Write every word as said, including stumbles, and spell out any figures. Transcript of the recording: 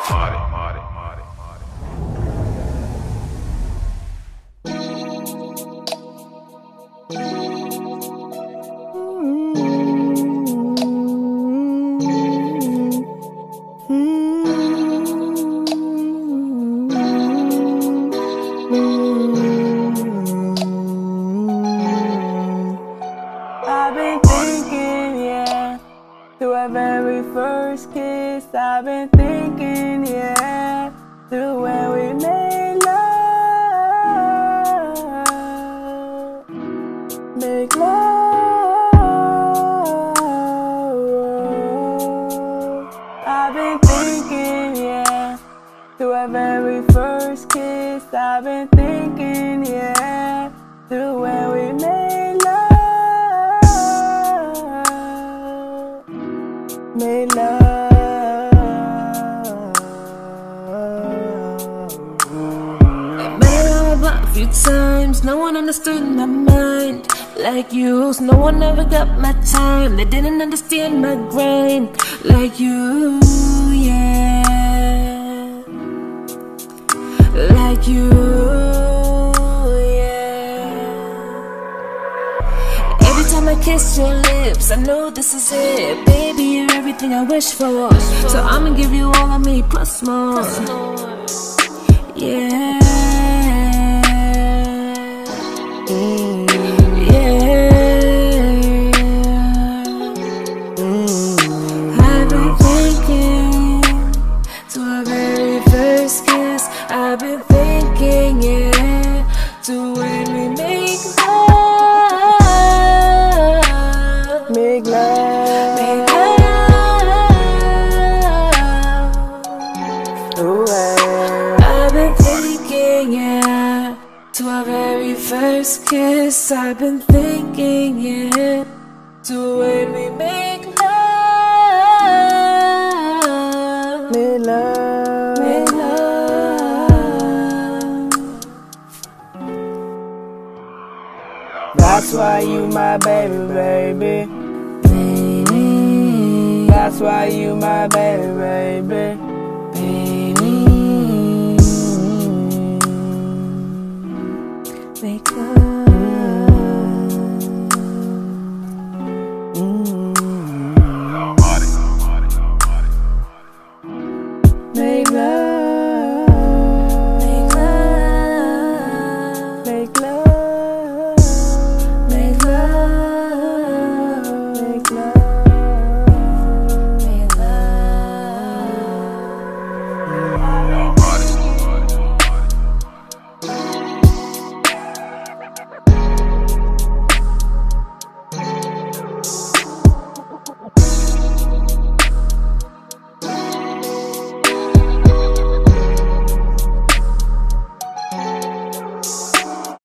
I've been thinking, yeah, to our very first kiss. I've been thinking, yeah, to when we made love, make love. I've been thinking, yeah, to our very first kiss. I've been thinking, yeah, to when we made love. Made love. I've been around the block a few times. No one understood my mind like you. So no one ever got my time. They didn't understand my grind like you, yeah. Like you, yeah. Every time I kiss your lips, I know this is it. Baby, you're everything I wish for. So I'ma give you all of me plus more. Yeah. Mm. Yeah. Mm. I've been thinking to our very first kiss. I've been thinking, yeah, to when we make love. Make love. Make love. Ooh, yeah. I've been thinking, yeah, to our very first kiss. I've been thinking, yeah, to when we make love. Make love. Make love. That's why you my baby, baby. Baby. That's why you my baby, baby.